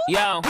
Yo,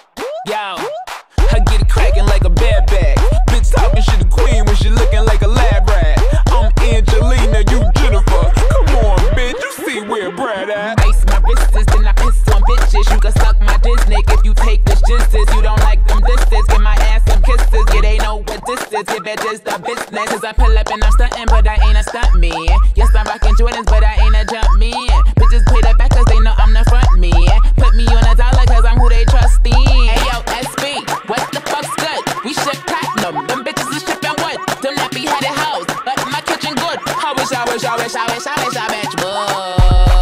I get it crackin' like a bad bag. Bitch talking shit a queen when she looking like a lab rat. I'm Angelina, you Jennifer. Come on, bitch, you see where Brad at? Ice my wrists, then I piss on bitches. You can suck my Disney if you take this justice. You don't like them distance, give my ass some kisses. Yeah, they know what this is, if it is the business. Cause I pull up and I'm stuntin', but I ain't a stunt man. Yes, I'm rockin' Jordans, but I ain't a jump man. Bitches pay the back cause they know I'm the front man. Put me on a dollar cause I'm who they trust in. Hey yo, SB, what the fuck's good? We ship platinum, them bitches is shipping wood. Them nappy headed hoes, but my kitchen good. I wish I bitch would.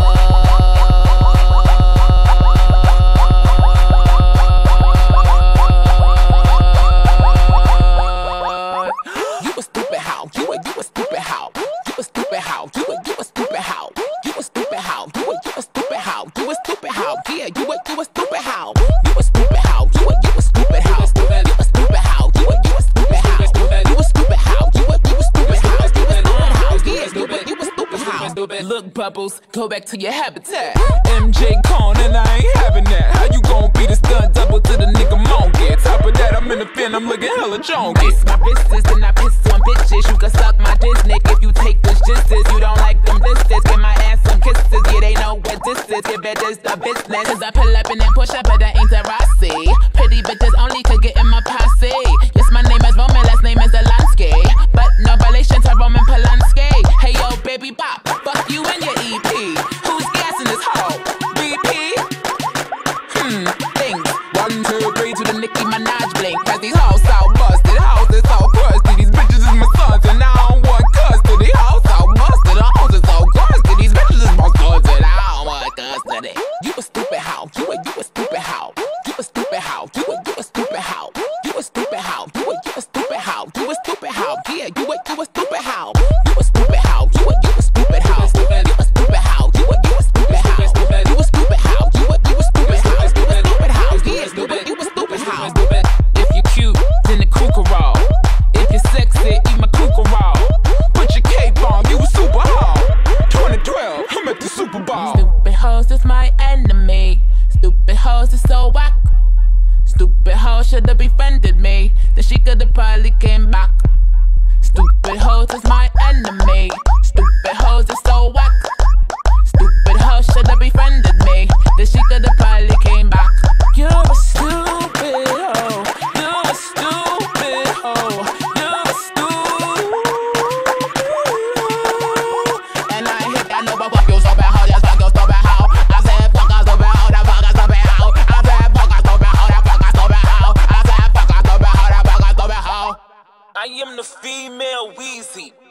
You a stupid hoe. You a stupid hoe. You a stupid hoe. You a stupid hoe. You a stupid hoe. You a stupid hoe. You a stupid hoe. Yeah, you a stupid hoe. You a stupid hoe. You a stupid hoe. You a stupid hoe. You a stupid hoe. You a stupid hoe. You a stupid hoe. Yeah, you a stupid hoe. Look, Bubbles, go back to your habitat. MJ Con and I ain't having that. How you gon' be the stunt double to the nigga monkey? Top of that, I'm in the fin, I'm looking hella chonky. Ice my wrists, then I piss on bitches. You can suck my Disney if you take this justice. You don't like them distance, give my ass some kisses. Yeah, they know what this is, if it is the business. Cause I pull up in that Porsche, but I ain't a Rossi. Pretty bitches only could get in my posse. Yes, my name is Roman, last name is Zelensky, but no relation to Roman Polanski. Hey yo, baby bop, fuck you and your EP. Who's gassing this hoe? BP? Things 1, 2, 3 to the Nicki Minaj blink. Cause these hoes so busted, hoes is so crusty. These bitches is my sons and I don't want custody. Hoes so busted, hoes is so crusty. These bitches is my sons and I don't want custody. You a stupid hoe. You a stupid hoe. You a stupid hoe. You a stupid hoe. You a stupid hoe. You a stupid hoe. You a stupid hoe. Yeah, you a stupid hoe. You a stupid hoe. You a stupid hoe. You a stupid hoe. You a stupid hoe. You a stupid hoe. You a stupid hoe. You a stupid hoe. Yeah, you a stupid hoe. If you cute, then the cougar roll. If you're sexy, eat my cougar roll. Put your cape on, you a super hoe. 2012, I'm at the Super Bowl. Stupid hoes is my enemy. Stupid hoes is so whack. Stupid hoes should've befriended me, then she could've probably came back. Stupid hoes is my enemy. Stupid hoes is so whack. Stupid hoes should've befriended me, then she could've probably came back. You're a stupid hoe. You're a stupid hoe. You're a stupid. And I hit that no, but fuck you so bad, hoe. Just fuck you so bad, hoe. I said fuck us so bad, hoe. That fuck us so bad, hoe. I said fuck us so bad, hoe. That fuck us so bad, hoe. I said fuck us so bad, hoe. That fuck us so bad, hoe. I am the female Weezy.